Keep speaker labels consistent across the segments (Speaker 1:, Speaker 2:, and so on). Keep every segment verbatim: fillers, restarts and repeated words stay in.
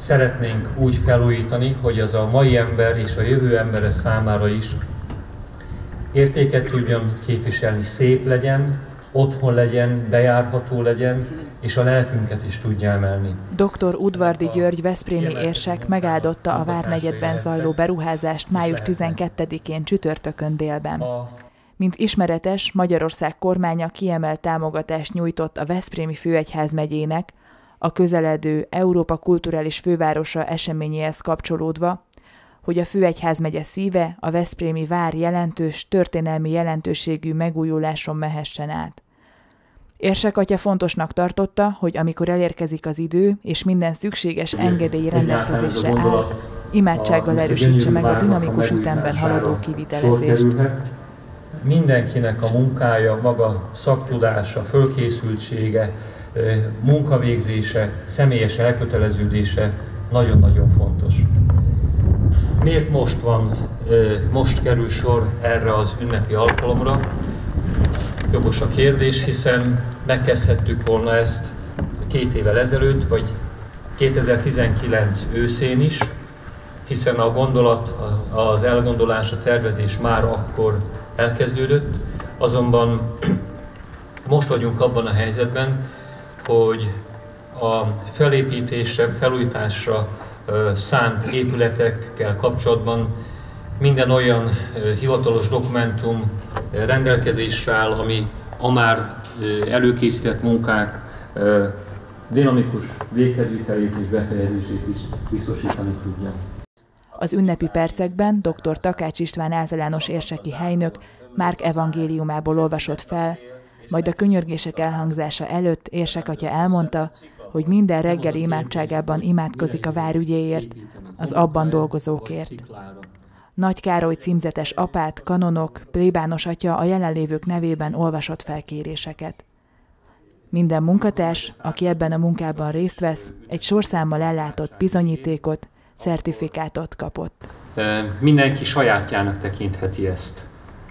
Speaker 1: szeretnénk úgy felújítani, hogy az a mai ember és a jövő embere számára is értéket tudjon képviselni, szép legyen, otthon legyen, bejárható legyen, és a lelkünket is tudja emelni.
Speaker 2: doktor Udvardi György veszprémi érsek megáldotta a várnegyedben zajló beruházást május tizenkettedikén csütörtökön délben. Mint ismeretes, Magyarország kormánya kiemelt támogatást nyújtott a Veszprémi Főegyházmegyének a közeledő Európa kulturális fővárosa eseményéhez kapcsolódva, hogy a Főegyházmegye szíve, a veszprémi vár jelentős, történelmi jelentőségű megújuláson mehessen át. Érsek atya fontosnak tartotta, hogy amikor elérkezik az idő, és minden szükséges engedély rendelkezésre áll, imádsággal erősítse meg a dinamikus ütemben haladó kivitelezést.
Speaker 1: Mindenkinek a munkája, maga szaktudása, fölkészültsége, munkavégzése, személyes elköteleződése nagyon-nagyon fontos. Miért most van, most kerül sor erre az ünnepi alkalomra? Jogos a kérdés, hiszen megkezdhettük volna ezt két évvel ezelőtt, vagy kétezer-tizenkilenc őszén is, hiszen a gondolat, az elgondolás, a tervezés már akkor elkezdődött, azonban most vagyunk abban a helyzetben, hogy a felépítésre, felújításra szánt épületekkel kapcsolatban minden olyan hivatalos dokumentum rendelkezésre áll, ami a már előkészített munkák dinamikus véghezvitelét és befejezését is biztosítani tudja.
Speaker 2: Az ünnepi percekben doktor Takács István általános érseki helynök Márk evangéliumából olvasott fel, majd a könyörgések elhangzása előtt érsek atya elmondta, hogy minden reggeli imádságában imádkozik a vár ügyéért, az abban dolgozókért. Nagy Károly címzetes apát, kanonok, plébános atya a jelenlévők nevében olvasott fel kéréseket. Minden munkatárs, aki ebben a munkában részt vesz, egy sorszámmal ellátott bizonyítékot, szertifikátot kapott.
Speaker 1: Mindenki sajátjának tekintheti ezt.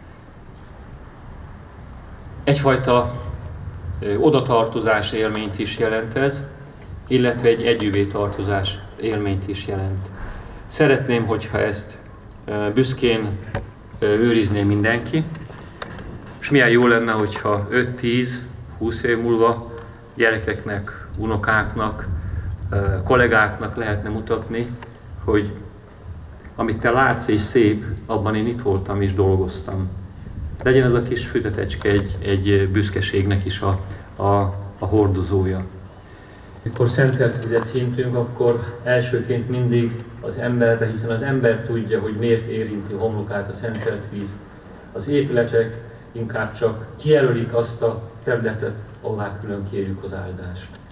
Speaker 1: Egyfajta odatartozás élményt is jelent ez, illetve egy együvé tartozás élményt is jelent. Szeretném, hogyha ezt büszkén őrizné mindenki, és milyen jó lenne, hogyha öt-tíz-húsz év múlva gyerekeknek, unokáknak, kollégáknak lehetne mutatni, hogy amit te látsz és szép, abban én itt voltam és dolgoztam. Legyen ez a kis füzetecske egy, egy büszkeségnek is a, a, a hordozója. Mikor szentelt vizet hintünk, akkor elsőként mindig az emberre, hiszen az ember tudja, hogy miért érinti homlokát a szentelt víz. Az épületek inkább csak kijelölik azt a területet, ahová külön kérjük az áldást.